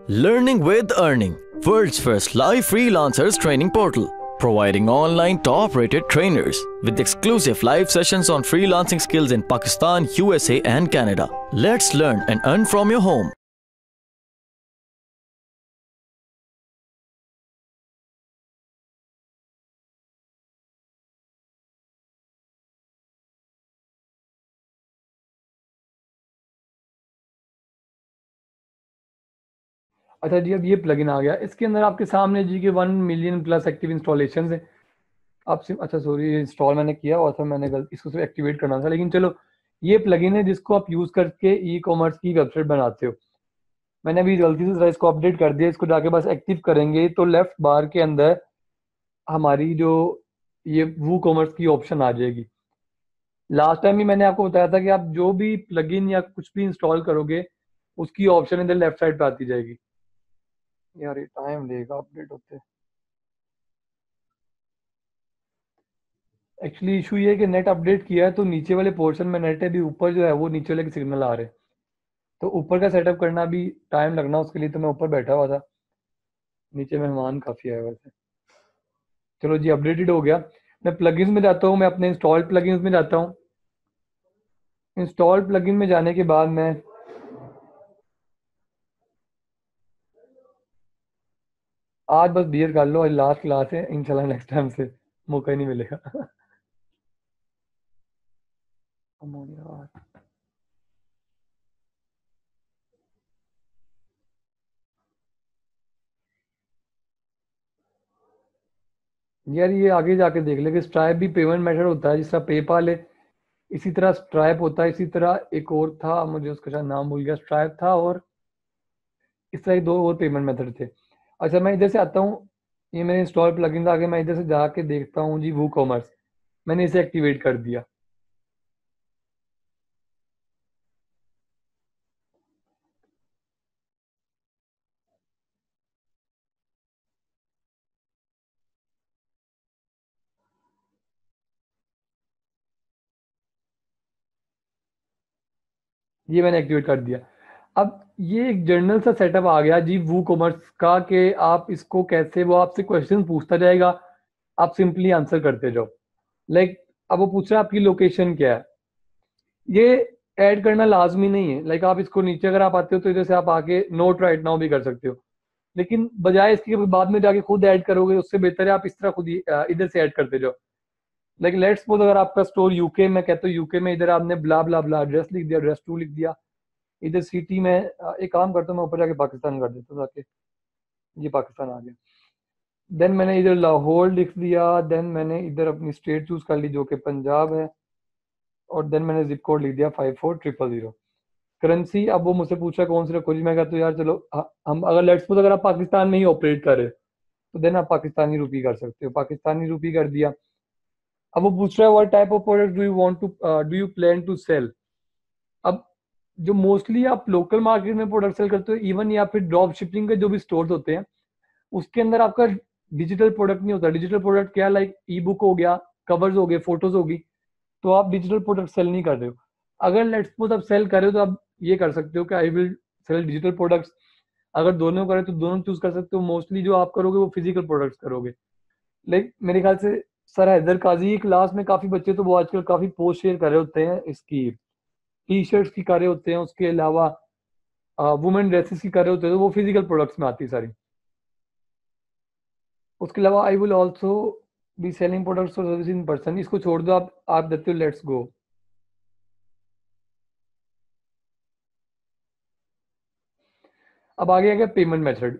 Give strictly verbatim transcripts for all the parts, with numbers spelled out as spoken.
Learning with Earning, world's first live freelancers training portal, providing online top-rated trainers with exclusive live sessions on freelancing skills in Pakistan, U S A and Canada. Let's learn and earn from your home. अच्छा जी, अब ये plugin आ गया। इसके अंदर आपके सामने जी के one million plus active installation है। आप सिर्फ अच्छा सॉरी इंस्टॉल मैंने किया हुआ था, मैंने गलत इसको सिर्फ एक्टिवेट करना था, लेकिन चलो ये प्लगइन है जिसको आप यूज़ करके ई कॉमर्स की वेबसाइट बनाते हो। मैंने अभी गलती से जरा इसको अपडेट कर दिया। इसको जाके बस एक्टिव करेंगे तो लेफ्ट बार के अंदर हमारी जो ये वू कॉमर्स की ऑप्शन आ जाएगी। लास्ट टाइम ही मैंने आपको बताया था कि आप जो भी प्लगइन या कुछ भी इंस्टॉल करोगे उसकी ऑप्शन इधर लेफ्ट साइड पे आती जाएगी। यार ये टाइम लेगा अपडेट होते। एक्चुअली इशू ये है कि नेट अपडेट किया है तो नीचे वाले पोर्शन में नेट है, भी ऊपर जो है वो नीचे वाले के सिग्नल आ रहे हैं, तो ऊपर का सेटअप करना भी टाइम लगना उसके लिए, तो मैं ऊपर बैठा हुआ था। नीचे मेहमान काफ़ी आए वैसे। चलो जी अपडेटेड हो गया। मैं प्लगइन्स में जाता हूँ, मैं अपने इंस्टॉल प्लगइन्स में जाता हूँ। इंस्टॉल प्लगइन में जाने के बाद मैं आज बस बियर कर लो, आज लास्ट क्लास है, इंशाल्लाह नेक्स्ट टाइम से मौका ही नहीं मिलेगा। यार यार ये आगे जाके देख ले कि स्ट्राइप भी पेमेंट मेथड होता है, जिस तरह पेपाल है इसी तरह स्ट्राइप होता है, इसी तरह एक और था, मुझे उसका शायद नाम भूल गया, स्ट्राइप था और इस तरह के दो और पेमेंट मेथड थे। अच्छा मैं इधर से आता हूँ, ये मेरे इंस्टॉल प्लगइन आके मैं इधर से जाके देखता हूँ जी वो कॉमर्स, मैंने इसे एक्टिवेट कर दिया। ये मैंने एक्टिवेट कर दिया। अब ये एक जनरल सा सेटअप आ गया जी वो कॉमर्स का, कि आप इसको कैसे, वो आपसे क्वेश्चन पूछता जाएगा, आप सिंपली आंसर करते जाओ। लाइक अब वो पूछ रहा है आपकी लोकेशन क्या है, ये ऐड करना लाजमी नहीं है। लाइक आप इसको नीचे अगर आप आते हो तो इधर से आप आके नोट राइट नाउ भी कर सकते हो, लेकिन बजाय इसके बाद में जाके खुद ऐड करोगे उससे बेहतर है आप इस तरह खुद ही अ, इधर से ऐड करते जाओ। लाइक लेट्स सपोज अगर आपका स्टोर यूके में, कहते हो यूके में, इधर आपने ब्ला ब्ला ब्ला एड्रेस लिख दिया, एड्रेस टू लिख दिया, इधर सिटी में अ, एक काम करता हूँ मैं ऊपर जाके पाकिस्तान कर देता हूँ ताकि ये पाकिस्तान आ गया। देन मैंने इधर लाहौर लिख दिया, देन मैंने इधर अपनी स्टेट चूज कर ली जो कि पंजाब है, और देन मैंने जिप कोड लिख दिया five four triple zero. Currency अब वो मुझसे पूछा कौन सी रखो जी, मैं कहता हूँ यार चलो ह- हम अगर लेट्स सपोज अगर आप पाकिस्तान में ही ऑपरेट कर रहे हो तो देन आप पाकिस्तानी रुपी कर सकते हो, पाकिस्तानी रुपी कर दिया। अब वो पूछ रहा है what type of product do you want to do you plan to sell. अब जो मोस्टली आप लोकल मार्केट में प्रोडक्ट सेल करते हो, इवन या फिर ड्रॉप शिपिंग के जो भी स्टोर्स होते हैं उसके अंदर आपका डिजिटल प्रोडक्ट नहीं होता। डिजिटल प्रोडक्ट क्या, लाइक ई बुक हो गया, कवर्स हो गए, फोटोज होगी, तो आप डिजिटल प्रोडक्ट सेल नहीं कर रहे हो। अगर लेट्स सपोज आप सेल कर रहे हो तो आप ये कर सकते हो कि I will sell digital products. अगर दोनों करें तो दोनों चूज कर सकते हो। मोस्टली जो आप करोगे वो फिजिकल प्रोडक्ट्स करोगे। लाइक मेरे ख्याल से सर हैदर काजी की क्लास में काफी बच्चे तो वो आजकल काफी पोस्ट शेयर कर रहे होते हैं, इसकी टी शर्ट्स की कर रहे होते हैं, उसके अलावा वुमेन ड्रेसेस की कर रहे होते हैं, तो वो फिजिकल प्रोडक्ट्स में आती है सारी। उसके अलावा I will also be selling products और सर्विस इन पर्सन, इसको छोड़ दो आप आप देते हो लेट्स गो। अब आगे गया पेमेंट मेथड।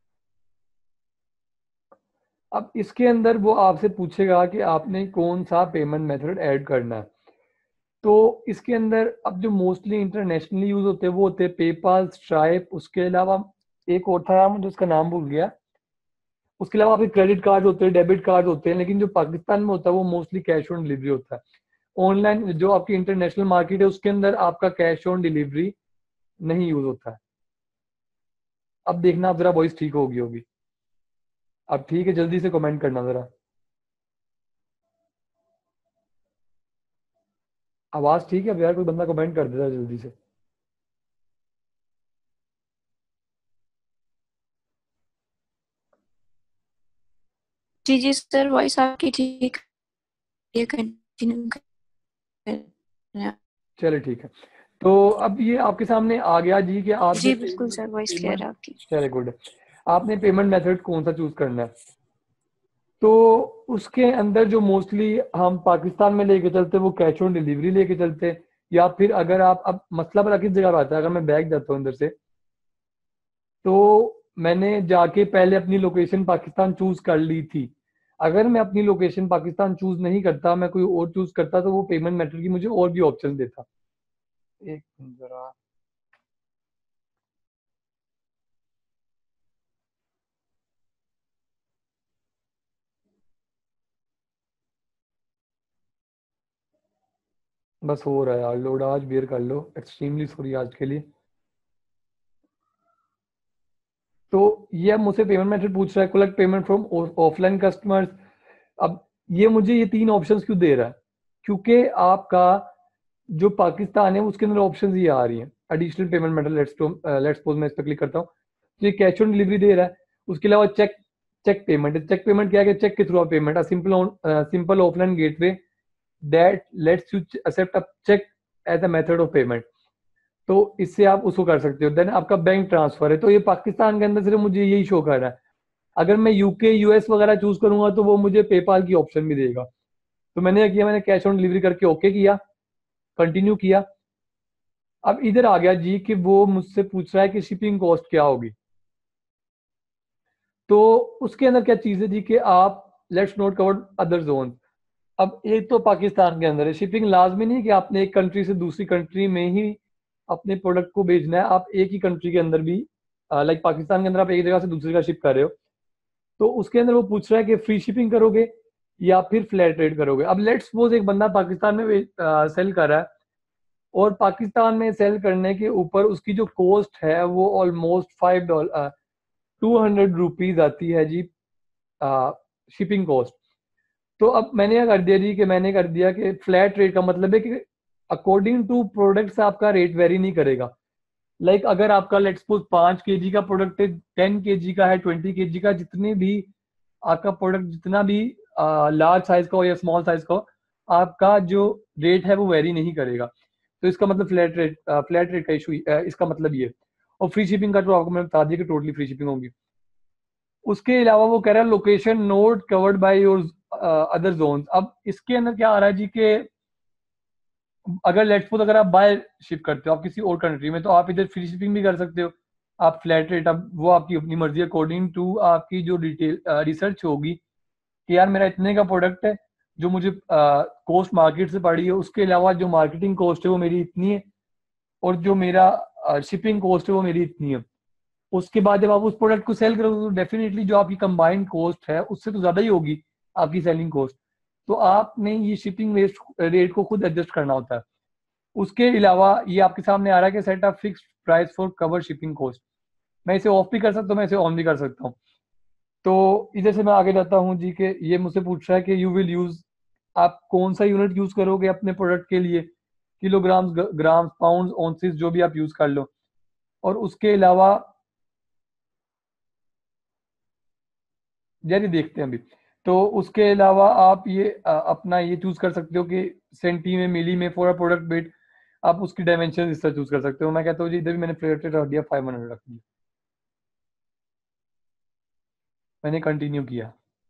अब इसके अंदर वो आपसे पूछेगा कि आपने कौन सा पेमेंट मेथड ऐड करना है। तो इसके अंदर अब जो मोस्टली इंटरनेशनली यूज होते हैं वो होते हैं पेपाल, स्ट्राइप, उसके अलावा एक और था मुझे उसका नाम भूल गया। उसके अलावा आपके क्रेडिट कार्ड होते हैं, डेबिट कार्ड होते हैं, लेकिन जो पाकिस्तान में होता है वो मोस्टली कैश ऑन डिलीवरी होता है। ऑनलाइन जो आपकी इंटरनेशनल मार्केट है उसके अंदर आपका कैश ऑन डिलीवरी नहीं यूज होता है। अब देखना आप जरा वॉइस ठीक होगी होगी। अब ठीक है, जल्दी से कमेंट करना जरा। आवाज ठीक है अब यार, कोई बंदा कमेंट कर देता है जल्दी से। जी जी सर, वॉइस आपकी ठीक है, कंटिन्यू करें। चले ठीक है। तो अब ये आपके सामने आ गया जी कि आपने जी बिल्कुल सर, वॉइस क्लियर पेमेंट, है आपकी। चले गुड, आपने पेमेंट मेथड कौन सा चूज करना है। तो उसके अंदर जो मोस्टली हम पाकिस्तान में लेके चलते हैं वो कैश ऑन डिलीवरी लेके चलते हैं, या फिर अगर आप, अब मसला पता किस जगह पे आता है, अगर मैं बैग जाता हूँ अंदर से, तो मैंने जाके पहले अपनी लोकेशन पाकिस्तान चूज कर ली थी। अगर मैं अपनी लोकेशन पाकिस्तान चूज नहीं करता, मैं कोई और चूज करता, तो वो पेमेंट मेथड की मुझे और भी ऑप्शन देता। एक मिनट जरा, बस हो रहा है यार लोड, आज बेयर कर लो, एक्सट्रीमली सॉरी आज के लिए। तो ये अब मुझसे पेमेंट मेथड पूछ रहा है, collect payment from offline customers. अब ये मुझे ये तीन ऑप्शंस क्यों दे रहा है, क्योंकि आपका जो पाकिस्तान है उसके अंदर ऑप्शंस ये आ रही हैं, additional payment method, let's let's suppose मैं इस पर क्लिक करता हूँ, तो ये कैश ऑन डिलीवरी दे रहा है। उसके अलावा चेक चेक पेमेंट है। चेक पेमेंट क्या है, चेक के थ्रू आप payment, simple simple offline gateway that lets you accept a cheque as a method of payment. तो इससे आप उसको कर सकते हो। देन आपका बैंक ट्रांसफर है, तो ये पाकिस्तान के अंदर सिर्फ मुझे यही शो कर रहा है। अगर मैं यूके यूएस वगैरह चूज करूंगा तो वो मुझे पेपाल की ऑप्शन भी देगा। तो मैंने क्या किया, मैंने कैश ऑन डिलीवरी करके ओके किया, कंटिन्यू किया। अब इधर आ गया जी कि वो मुझसे पूछ रहा है कि शिपिंग कॉस्ट क्या होगी। तो उसके अंदर क्या चीज है जी कि आप let's not cover other zone. अब एक तो पाकिस्तान के अंदर है, शिपिंग लाजमी नहीं कि आपने एक कंट्री से दूसरी कंट्री में ही अपने प्रोडक्ट को भेजना है, आप एक ही कंट्री के अंदर भी, लाइक पाकिस्तान के अंदर आप एक जगह से दूसरी जगह शिप कर रहे हो, तो उसके अंदर वो पूछ रहा है कि फ्री शिपिंग करोगे या फिर फ्लैट रेट करोगे। अब लेट्स सपोज एक बंदा पाकिस्तान में सेल कर रहा है, और पाकिस्तान में सेल करने के ऊपर उसकी जो कॉस्ट है वो almost five dollar two hundred rupees आती है जी, शिपिंग कॉस्ट। तो अब मैंने क्या कर दिया जी कि मैंने कर दिया कि फ्लैट रेट का मतलब है कि अकॉर्डिंग टू प्रोडक्ट आपका रेट वेरी नहीं करेगा। लाइक like, अगर आपका लेट्स सपोज पांच के जी का प्रोडक्ट है, टेन के जी का है, ट्वेंटी के जी का, जितने भी आपका प्रोडक्ट जितना भी लार्ज साइज का हो या स्मॉल साइज का हो, आपका जो रेट है वो वेरी नहीं करेगा। तो इसका मतलब फ्लैट रेट, फ्लैट रेट का इशू, इसका मतलब ये। और फ्री शिपिंग का तो आपको मैंने बता दिया कि टोटली फ्री शिपिंग होगी। उसके अलावा वो कह रहा है location not covered by your other zone. अब इसके अंदर क्या आ रहा है जी कि अगर लेट्स सपोज अगर आप बाय शिप करते हो आप किसी और कंट्री में, तो आप इधर फ्री शिपिंग भी कर सकते हो, आप फ्लैट रेट, अब वो आपकी अपनी मर्जी, अकॉर्डिंग टू आपकी जो डिटेल रिसर्च होगी कि यार मेरा इतने का प्रोडक्ट है, जो मुझे कॉस्ट मार्केट से पड़ी है, उसके अलावा जो मार्केटिंग कॉस्ट है वो मेरी इतनी है, और जो मेरा शिपिंग कॉस्ट है वो मेरी इतनी है। उसके बाद जब आप उस प्रोडक्ट को सेल करोगे तो डेफिनेटली जो आपकी कंबाइंड कॉस्ट है उससे तो ज़्यादा ही होगी आपकी सेलिंग कॉस्ट। तो आपने ये शिपिंग रेट को खुद एडजस्ट करना होता है। उसके अलावा ये आपके सामने आ रहा है कि set up fixed price for cover shipping cost. मैं इसे ऑफ भी कर सकता हूँ, मैं इसे ऑन भी कर सकता हूँ। तो इधर से मैं आगे जाता हूँ जी कि ये मुझसे पूछ रहा है कि यू विल यूज, आप कौन सा यूनिट यूज करोगे अपने प्रोडक्ट के लिए, किलोग्राम्स, ग्राम्स, पाउंड, ऑन्सिस, जो भी आप यूज कर लो। और उसके अलावा यार ये देखते हैं अभी। तो उसके अलावा आप ये अ, अपना ये चूज कर सकते हो कि सेंटी में, मिली में, फॉर प्रोडक्ट वेट, आप उसकी डायमेंशन इस तरह चूज कर सकते हो। मैं कहता हूँ जी इधर भी मैंने फ्लैट रेट रख दिया, फाइव हंड्रेड रख दिया, मैंने कंटिन्यू किया।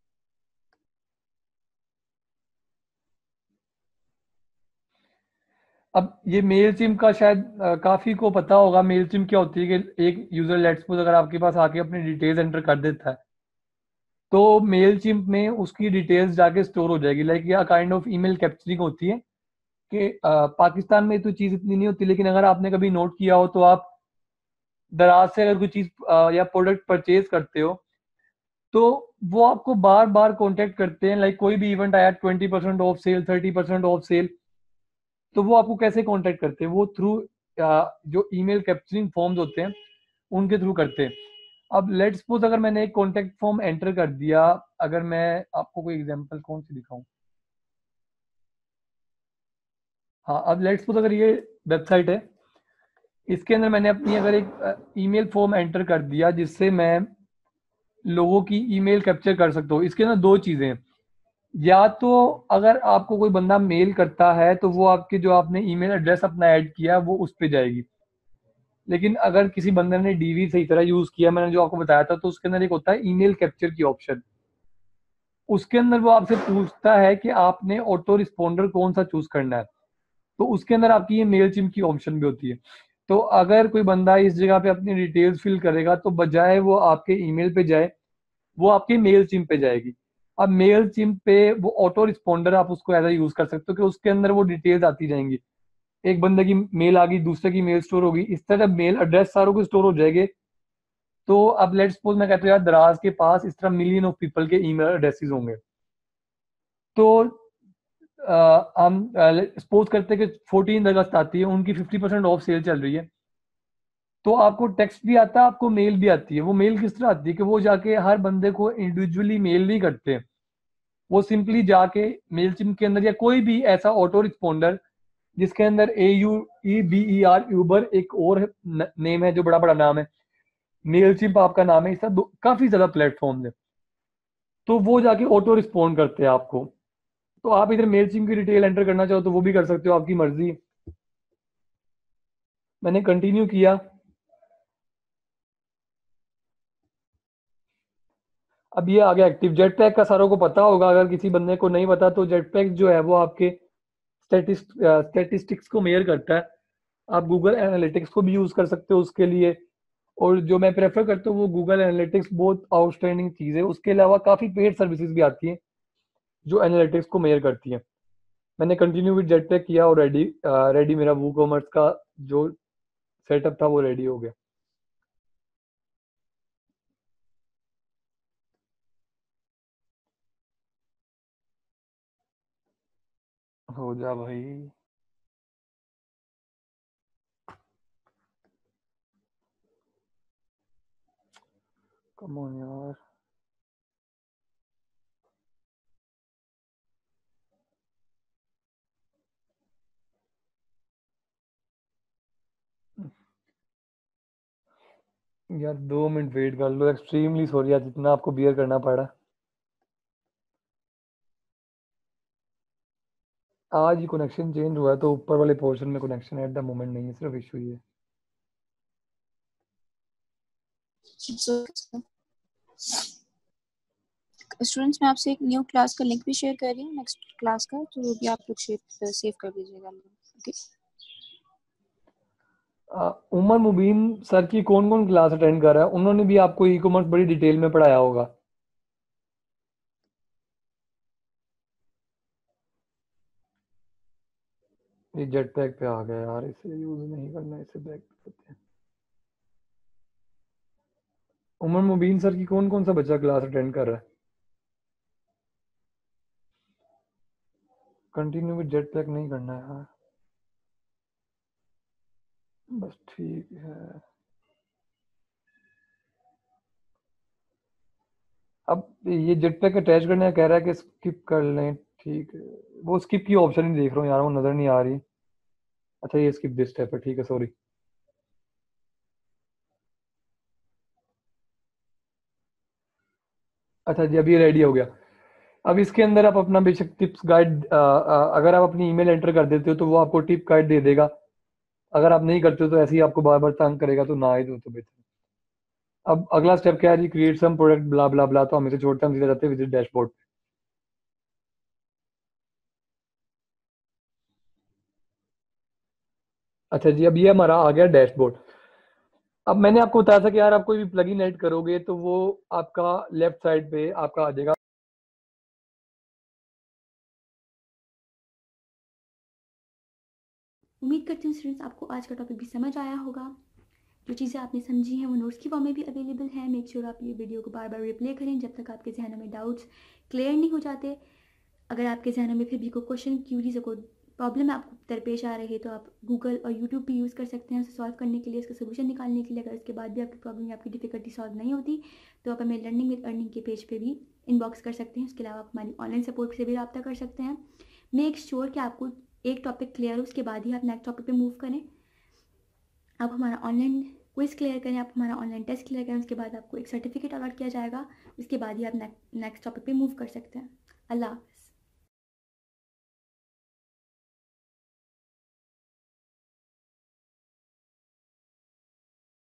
अब ये मेल चिम का शायद अ, काफी को पता होगा, मेल चिम क्या होती है कि एक यूजर लेट्स सपोज अगर आपके पास आके अपनी डिटेल्स एंटर कर देता है, तो मेल चिम में उसकी डिटेल्स जाके स्टोर हो जाएगी। लाइक ये काइंड ऑफ ईमेल कैप्चरिंग होती है कि अ, पाकिस्तान में तो चीज इतनी नहीं होती, लेकिन अगर आपने कभी नोट किया हो तो आप दराज से अगर कोई चीज अ, या प्रोडक्ट परचेज करते हो, तो वो आपको बार बार कांटेक्ट करते हैं। लाइक कोई भी इवेंट आया, twenty percent off sale, thirty percent off sale, तो वो आपको कैसे कांटेक्ट करते हैं, वो थ्रू जो ईमेल कैप्चरिंग फॉर्म्स होते हैं उनके थ्रू करते हैं। अब लेट्स सपोज अगर मैंने एक कांटेक्ट फॉर्म एंटर कर दिया, अगर मैं आपको कोई एग्जांपल कौन सी दिखाऊं, हाँ, अब लेट्स सपोज अगर ये वेबसाइट है, इसके अंदर मैंने अपनी अगर एक ईमेल फॉर्म एंटर कर दिया जिससे मैं लोगों की ईमेल कैप्चर कर सकते हो। इसके अंदर दो चीज़ें हैं, या तो अगर आपको कोई बंदा मेल करता है तो वो आपके जो आपने ईमेल एड्रेस अपना ऐड किया वो उस पे जाएगी। लेकिन अगर किसी बंदे ने डीवी सही तरह यूज़ किया, मैंने जो आपको बताया था, तो उसके अंदर एक होता है ईमेल कैप्चर की ऑप्शन। उसके अंदर वो आपसे पूछता है कि आपने ऑटो रिस्पॉन्डर कौन सा चूज़ करना है, तो उसके अंदर आपकी ये मेल चिम की ऑप्शन भी होती है। तो अगर कोई बंदा इस जगह पे अपनी डिटेल्स फिल करेगा तो बजाय वो आपके ईमेल पे जाए, वो आपके मेल चिम पे जाएगी। अब मेल चिम पे वो ऑटो रिस्पॉन्डर आप उसको ऐसा यूज कर सकते हो कि उसके अंदर वो डिटेल्स आती जाएंगी। एक बंदे की मेल आ गई, दूसरे की मेल स्टोर होगी, इस तरह मेल एड्रेस सारों के स्टोर हो जाएंगे। तो अब लेट्स सपोज मैं कहता हूँ यार दराज के पास इस तरह मिलियन ऑफ पीपल के ईमेल एड्रेसेस होंगे, तो अ, हम सपोज करते हैं कि फोर्टीन अगस्त आती है, उनकी फिफ्टी परसेंट ऑफ सेल चल रही है, तो आपको टेक्स्ट भी आता है, आपको मेल भी आती है। वो मेल किस तरह आती है कि वो जाके हर बंदे को इंडिविजुअली मेल नहीं करते, वो सिंपली जाके मेल चिम के अंदर या कोई भी ऐसा ऑटो रिस्पॉन्डर जिसके अंदर A U E B E R Uber एक और नेम है जो बड़ा बड़ा नाम है, मेल चिम आपका नाम है, इस तरह काफी ज्यादा प्लेटफॉर्म है, तो वो जाके ऑटो रिस्पॉन्ड करते हैं आपको। तो आप इधर मेल चिम की डिटेल एंटर करना चाहो तो वो भी कर सकते हो, आपकी मर्जी। मैंने कंटिन्यू किया। अब ये आ गया एक्टिव। जेट पैक का सारों को पता होगा, अगर किसी बंदे को नहीं पता तो जेट पैक जो है वो आपके स्टेटिस्ट स्टेटिस्टिक्स को मेयर करता है। आप गूगल एनालिटिक्स को भी यूज कर सकते हो उसके लिए, और जो मैं प्रेफर करता हूँ वो गूगल एनालिटिक्स बहुत आउटस्टैंडिंग चीज़ है। उसके अलावा काफ़ी पेड सर्विसेज भी आती हैं जो एनालिटिक्स को मेयर करती हैं। मैंने कंटिन्यू विद जेट पैक किया और रेडी रेडी मेरा वू कॉमर्स का जो सेटअप था वो रेडी हो गया। हो जा भाई। कम ऑन यार। यार दो मिनट वेट कर लो, एक्सट्रीमली सॉरी यार जितना आपको बियर करना पड़ा। आज ही कनेक्शन चेंज हुआ है तो ऊपर वाले पोर्शन में कनेक्शन एट द मोमेंट नहीं है, सिर्फ इशू ये है। स्टूडेंट्स, मैं आपसे एक न्यू क्लास का लिंक भी शेयर कर रही हूँ, नेक्स्ट क्लास का, तो वो भी आप लोग शेयर सेव कर लीजिएगा। Okay. Uh, Umar Mubeen sir की कौन कौन क्लास अटेंड कर रहा है? उन्होंने भी आपको ई कॉमर्स बड़ी डिटेल में पढ़ाया होगा। ये जेट पैक पे आ गया यार, इसे यूज नहीं करना, इसे बैक करते हैं। उमर मुबीन सर की कौन कौन सा बच्चा क्लास अटेंड कर रहा है? कंटिन्यू विद जेट पैक नहीं करना है यार, बस ठीक है। अब ये जेट पैक अटैच करने का कह रहा है कि स्किप कर लें, ठीक है। वो स्किप की ऑप्शन नहीं देख रहा हूँ यार, वो नजर नहीं आ रही। अच्छा ये स्किप दिस स्टेप है, ठीक है, सॉरी। अच्छा जी, अभी रेडी हो गया। अब इसके अंदर आप अपना बेशक टिप्स गाइड, अगर आप अपनी ईमेल एंटर कर देते हो तो वो आपको टिप गाइड दे देगा। अगर आप नहीं करते हो तो ऐसे ही आपको बार बार तंग करेगा, तो ना ही दो तो बेहतर। अब अगला स्टेप क्या है जी? क्रिएट सम प्रोडक्ट ब्ला ब्ला ब्ला, तो हम इसे छोड़ते हैं, हम सीधे जाते हैं विजिट डैशबोर्ड। अच्छा जी, अब ये हमारा आ गया डैशबोर्ड। अब मैंने आपको बताया था कि यार आप कोई भी प्लगइन ऐड करोगे तो वो आपका लेफ्ट साइड पे आपका आ जाएगा। उम्मीद करती हूँ स्टूडेंट्स आपको आज का टॉपिक भी समझ आया होगा। जो चीज़ें आपने समझी हैं वो नोट्स की फॉर्म में भी अवेलेबल है। मेक श्योर आप ये वीडियो को बार बार रिप्ले करें जब तक आपके जहनों में डाउट्स क्लियर नहीं हो जाते। अगर आपके जहनों में फिर भी कोई क्वेश्चन, क्यूरीज, कोई प्रॉब्लम आपको दरपेश आ रही है तो आप गूगल और यूट्यूब भी यूज़ कर सकते हैं उसे सॉल्व करने के लिए, इसका सोल्यूशन निकालने के लिए। अगर इसके बाद भी आपकी प्रॉब्लम या आपकी डिफिकल्टी सॉल्व नहीं होती तो आप हमें लर्निंग विद अर्निंग के पेज पे भी इनबॉक्स कर सकते हैं। उसके अलावा आप हमारी ऑनलाइन सपोर्ट से भी रब्ता कर सकते हैं। मेक श्योर कि आपको एक टॉपिक क्लियर हो, उसके बाद ही आप नेक्स्ट टॉपिक पे मूव करें। अब हमारा ऑनलाइन क्विज क्लियर करें, आप हमारा ऑनलाइन टेस्ट क्लियर करें, उसके बाद आपको एक सर्टिफिकेट अलॉट किया जाएगा, उसके बाद ही आप नेक्स्ट टॉपिक पे मूव कर सकते हैं। अल्लाह हाफ़िज़।